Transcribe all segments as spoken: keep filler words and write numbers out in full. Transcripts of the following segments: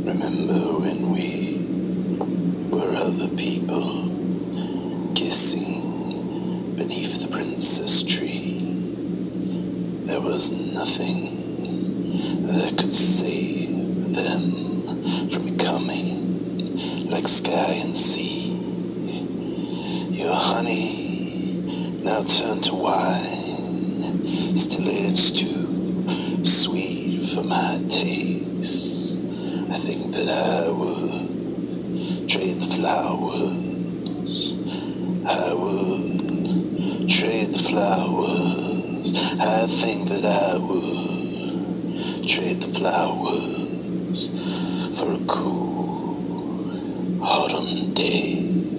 Remember when we were other people, kissing beneath the princess tree? There was nothing that could save them from becoming like sky and sea. Your honey now turned to wine, still it's too sweet for my taste. I think that I would trade the flowers. I would trade the flowers. I think that I would trade the flowers for a cool autumn day.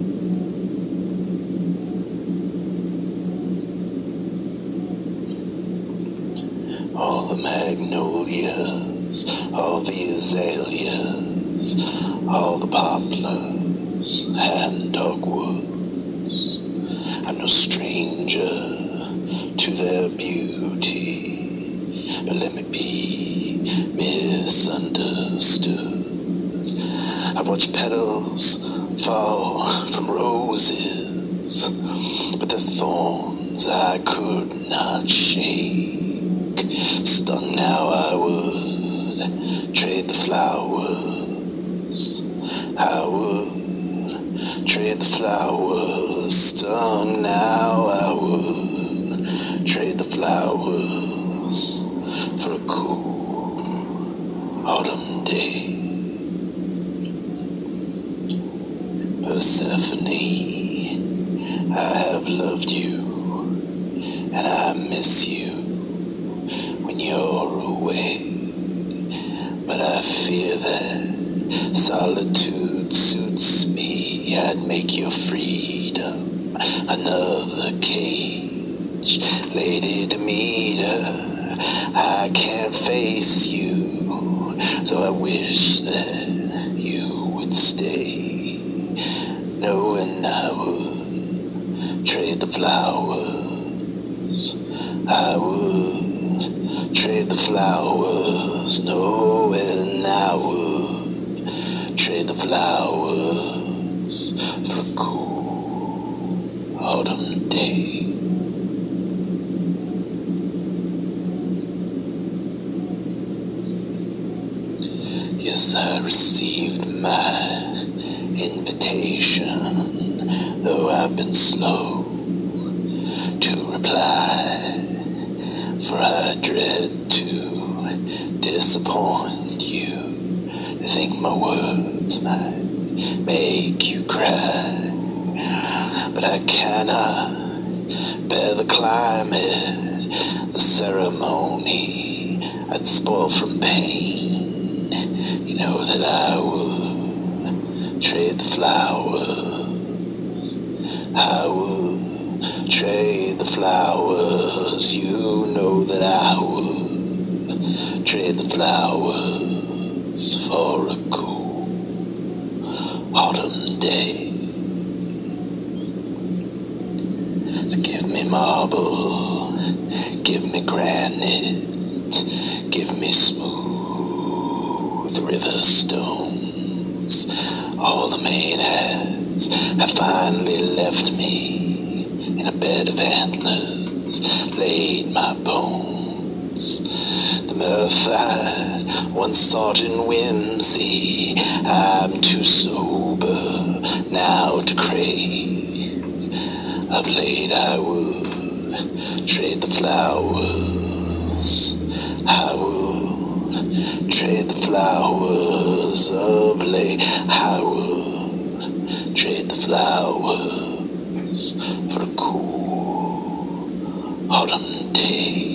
All the magnolias, all the azaleas, all the poplars and dogwoods. I'm no stranger to their beauty, but let me be misunderstood. I've watched petals fall from roses, but the thorns I could not shake. Stung now I would trade the flowers. I would trade the flowers. Stung now I would trade the flowers for a cool autumn day. Persephone, I have loved you and I miss you when you're away, but I fear that solitude suits me. I'd make your freedom another cage. Lady Demeter, I can't face you, though I wish that you would stay, knowing I would trade the flowers. I would trade the flowers, knowing I would trade the flowers for a cool autumn day. Yes, I received my invitation, though I've been slow to reply. For I dread to disappoint you, to think my words might make you cry. But I cannot bear the climate, the ceremony I'd spoil from pain. You know that I would trade the flowers. I would trade the flowers. You know that I would trade the flowers for a cool autumn day. So give me marble, give me granite, give me smooth river stones. All the maenads have finally left me. In a bed of antlers laid my bones. The mirth I once sought in whimsy, I'm too sober now to crave. Of late I would trade the flowers. I would trade the flowers. Of late I would trade the flowers for a cool autumn day.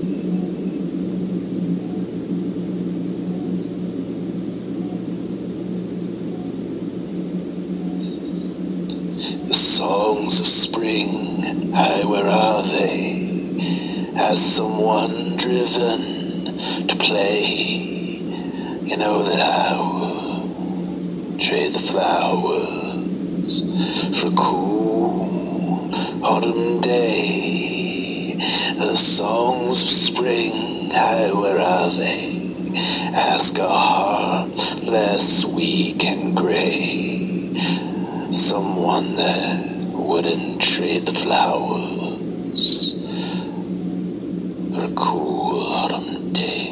The songs of spring, aye, where are they? Has someone driven to play? You know that I would trade the flowers for a cool autumn day. The songs of spring, aye, where are they? Ask a heart less weak and gray, someone that wouldn't trade the flowers for a cool autumn day.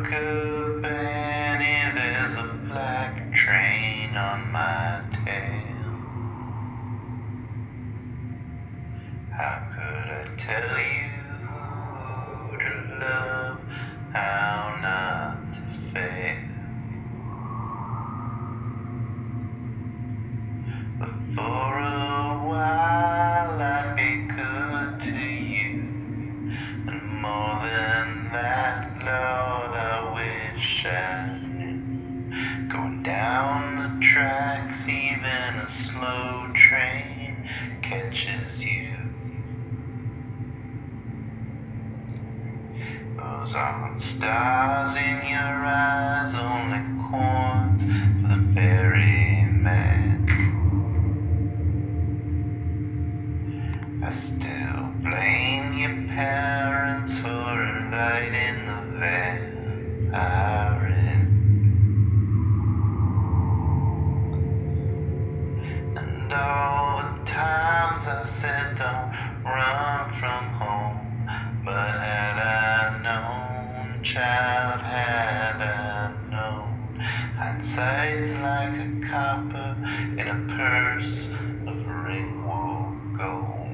look up, Annie, there's a black train on my tail. How could I tell you who to love, how not to fail? But for a while I'd be good to you, and more than that, Lord, I wish I knew. Going down the tracks, even a slow train catches you. Those aren't stars in your eyes, only corns for the ferryman. I still blame your parents for inviting the vampire in. And all the times I said don't run from home, but had I known, child, had I known, hindsight's like a copper in a purse of ringwood gold.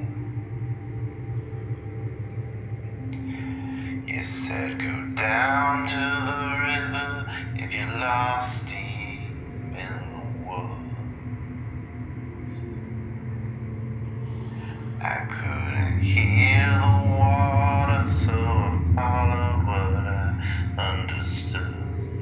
You said go down to the river if you're lost deep in the woods. I couldn't hear the water, so I followed what I understood.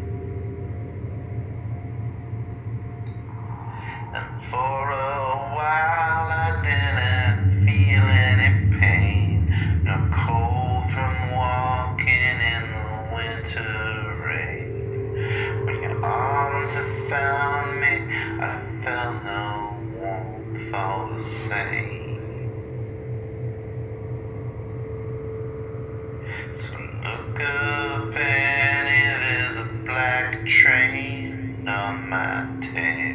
And for a while I didn't feel any pain, no cold from walking in the winter rain. When your arms had found me, I felt no warmth all the same. So look up, Annie, there's a black train on my tail.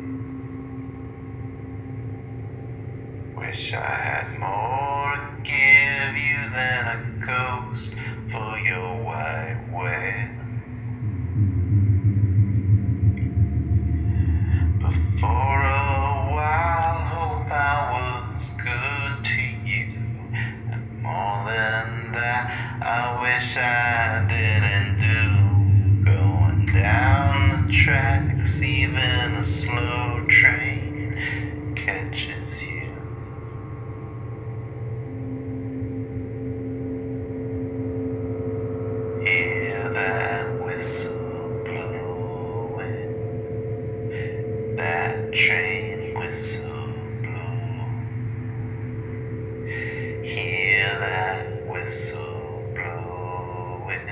Wish I had more to give you than a ghost for your white whale. But for a while, hope I was good to you, and more than that, I wish I didn't do. Going down the tracks, even a slow train catches you. Hear that whistle blowing, that train whistle blow. Hear that whistle blowing,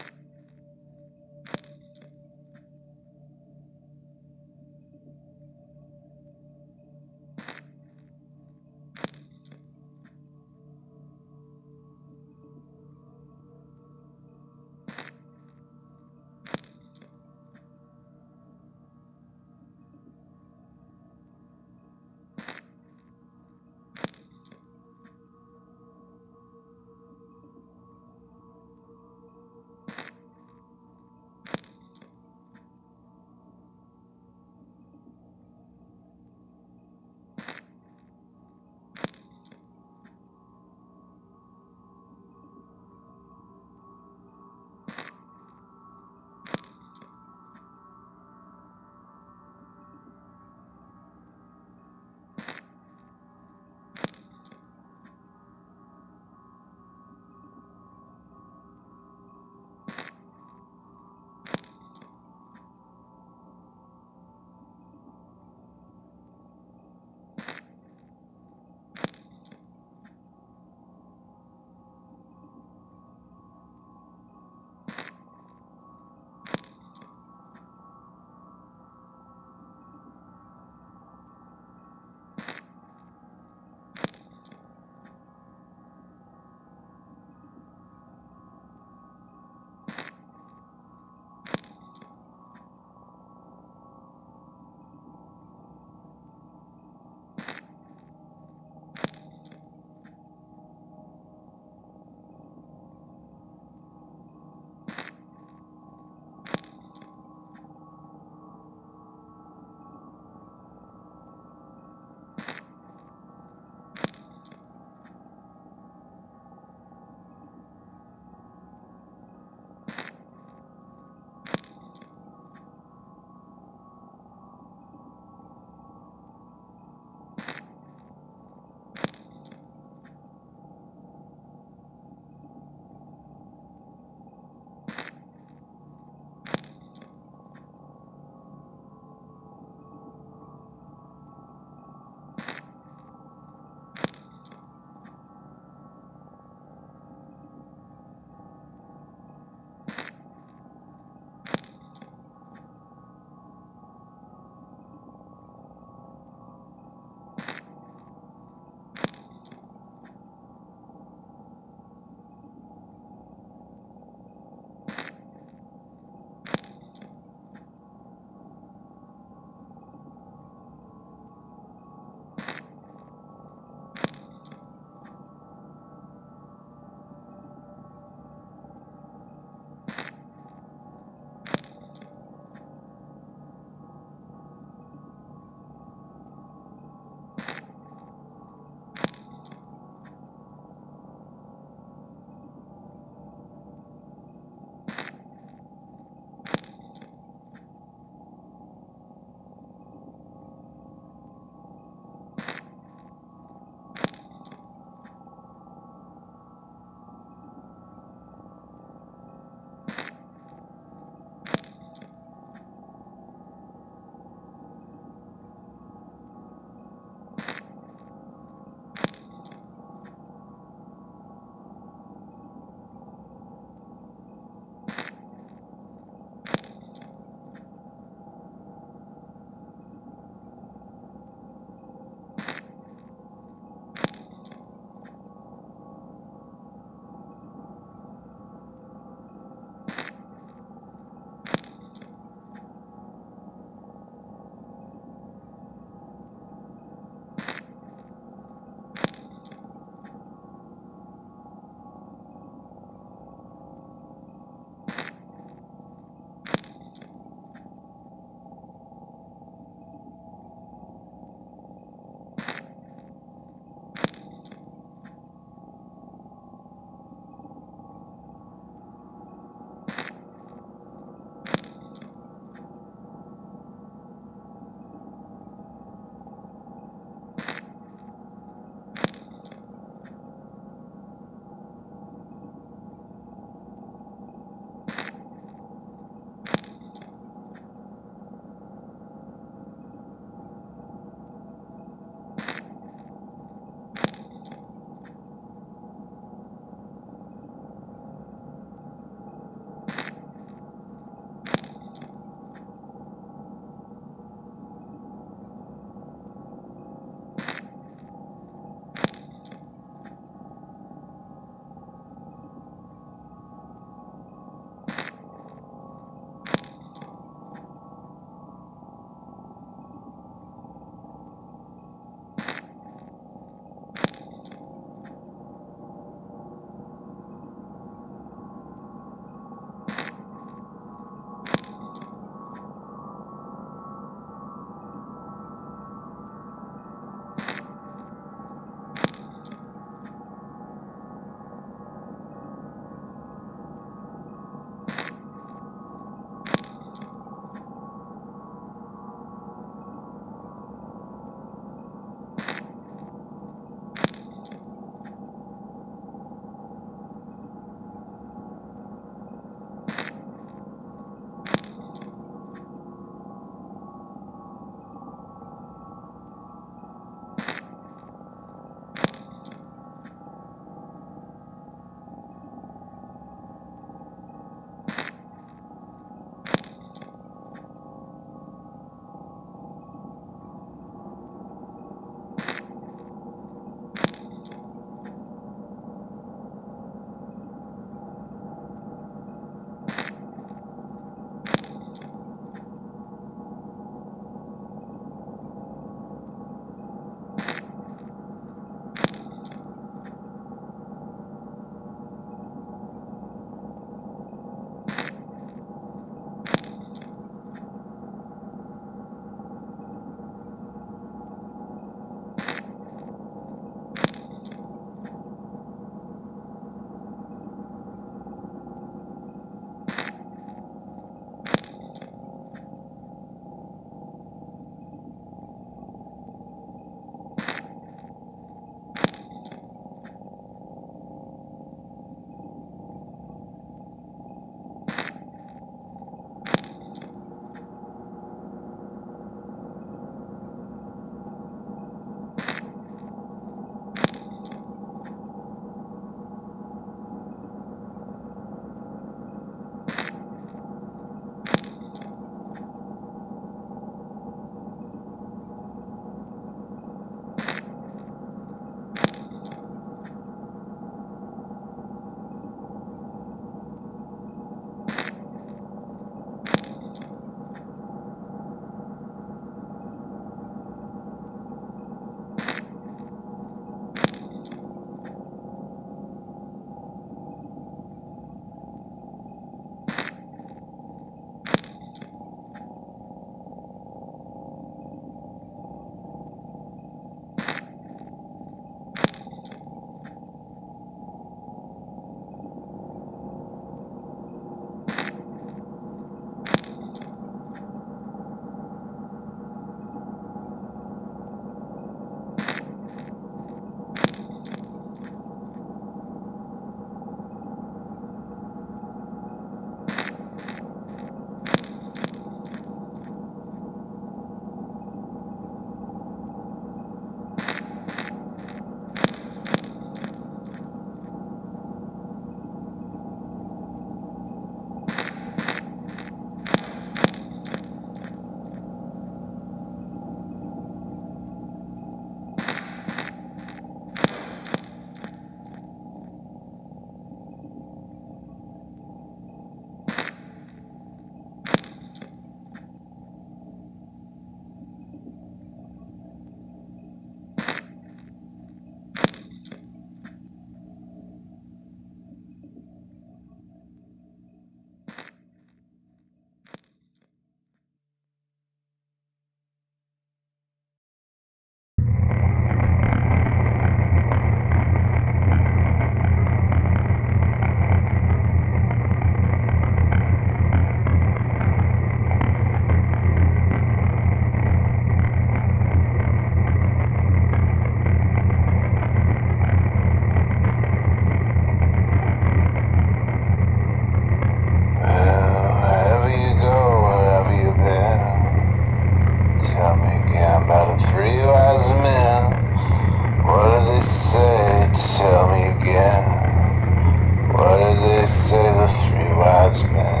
wise men, what do they say? Tell me again. What did they say, the three wise men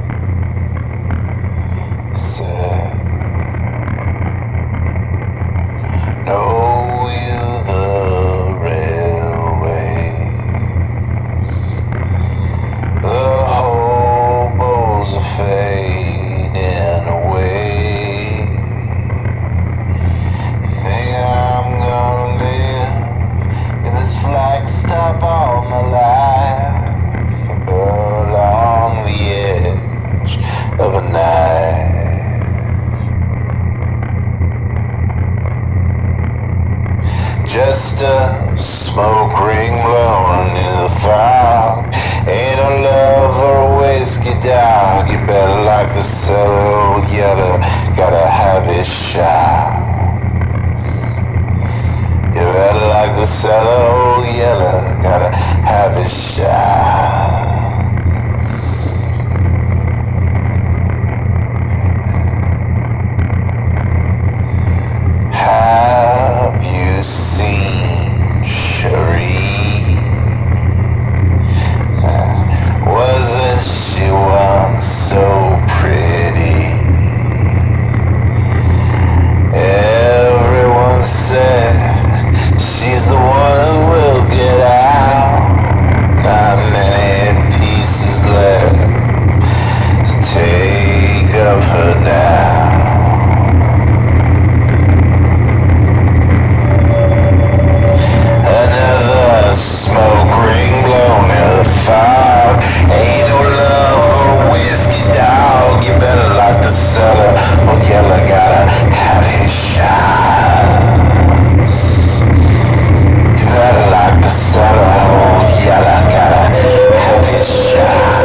said? Know you the railways, the hobos are fading away. Think I'm gonna live in this flagstop all my life, along the edge of a knife. Just a smoke ring blown in the fog. Ain't no love or a whiskey dog. You better like the cellar, old yeller, gotta have his shots. You better like the cellar, old yeller, gotta have his shots. Have you seen Cherie? Wasn't she once so pretty? Everyone said she's the one who will get out. Not many pieces left to take of her now. Smoke ring blown in the fog. Ain't no love or whiskey dog. You better like the cellar, old yeller gotta have his shots. You better like the cellar, old yeller gotta have his shots.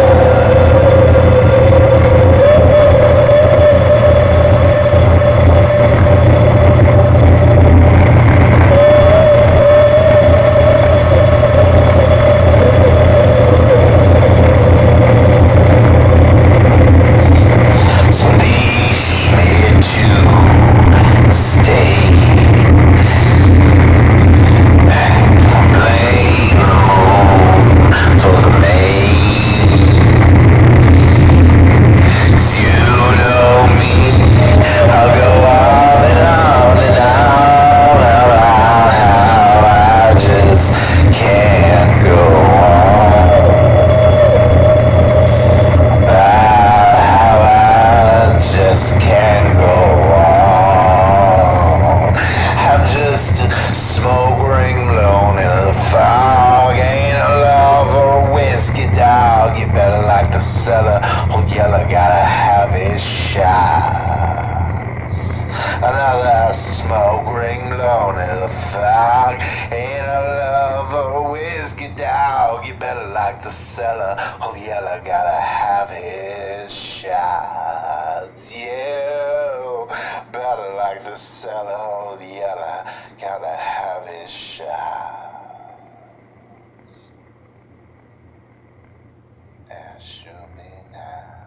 Another smoke ring blown in the fog. Ain't a love or a whiskey dog. You better like the cellar, old yeller gotta have his shots. You better like the cellar, old yeller gotta have his shots. Yeah, shoot me now.